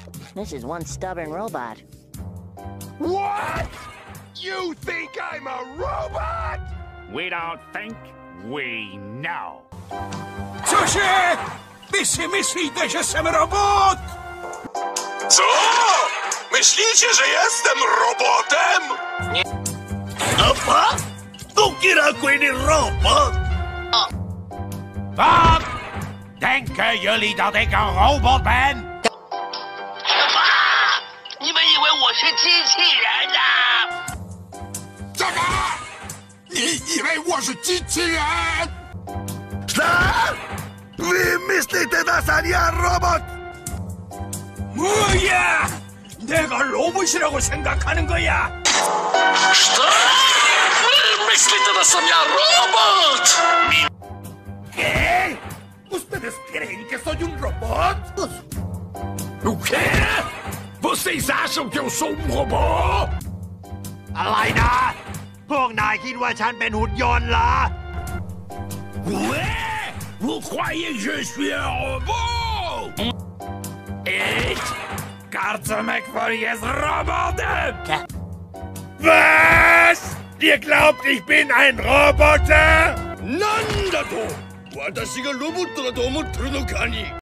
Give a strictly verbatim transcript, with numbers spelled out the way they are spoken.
This is one stubborn robot. What? You think I'm a robot? We don't think, we know. Co się? Wy si myślicie, że jestem robot? Co? Myślicie, że jestem robotem? Nie. Apa? Tu kirakuj ni robot? Wat? Denken jullie dat ik een robot ben? 你们以为我是机器人呐？ 什么？你以为我是机器人？ Co? Wy myślicie, że ja robot? 뭐야? 내가 로봇이라고 생각하는 거야? Co? Wy myślicie, że ja robot? ¿Qué? ¿Ustedes creen que soy un robot? O quê? Vocês acham que eu sou um robô? อะไรนะ พวกนายคิดว่าฉันเป็นหุ่นยนต์เหรอ Ouais? Vous croyez que je suis un robot? Ich? Karzemek jest robotem! Was? Ihr glaubt, ich bin ein Roboter? Nanda to! 私がロボットだと思ってるのかに